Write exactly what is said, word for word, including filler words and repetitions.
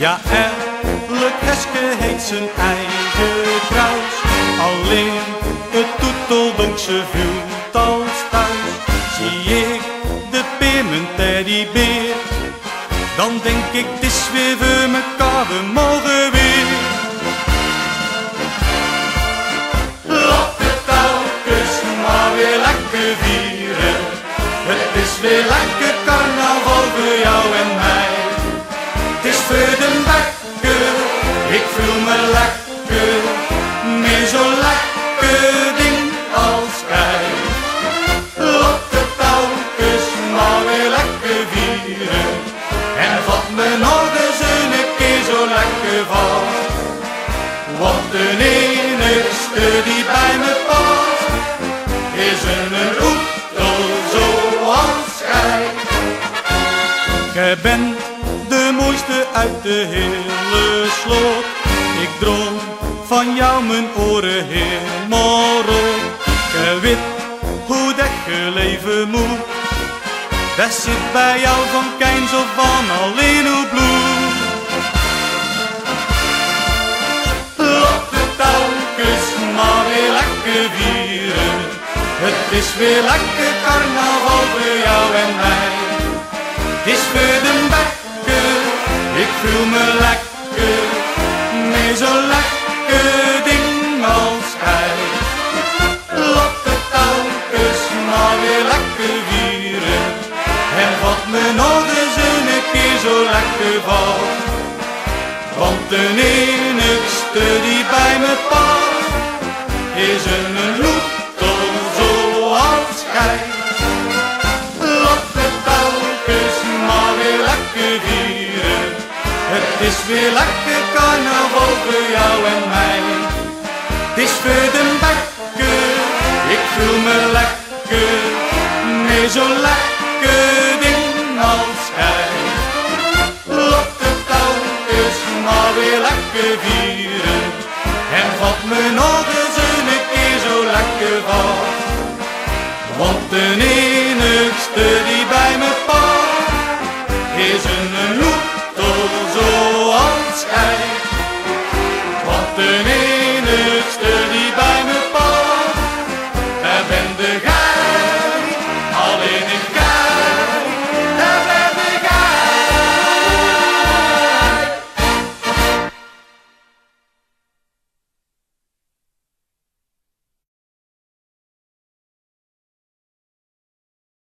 Ja, elk hesje heeft zijn eigen kruis. Alleen het toeteldonk ze voelt als thuis. Zie ik de peer, mijn teddybeer, dan denk ik, het is weer voor mekaar, we mogen weer. Laat het telkens maar weer lekker vieren. Het is weer lekker carnaval voor jou en mij. Het is voor de wekker, ik voel me lekker, meer zo'n lekker ding als gij. Laat het telkens maar weer lekker vieren. En vat me nog eens een keer zo lekker vast. Want de enigste die bij me past, is een oetel zoals gij. Gij bent de mooiste uit de hele slot. Ik droom van jou mijn oren helemaal rot. Gij weet hoe dat je leven moet. Dat zit bij jou van keins of van alleen uw bloed. Laat het telkens maar weer lekker vieren. Het is weer lekker carnaval voor jou en mij. Het is voor de bekker, ik voel me lekker, meer zo'n lekker ding als gij. Laat het telkens maar weer lekker vieren. En vat me nog eens een keer zo lekker vast. Want de enigste die bij me past, is een loetel zoals gij. Laat het telkens maar weer lekker vieren. Het is weer lekker carnaval voor jou en mij. Het is voor de bekker, ik voel me lekker, meer zo lekker ding als gij. Laat het telkens maar weer lekker vieren. En vat me nog eens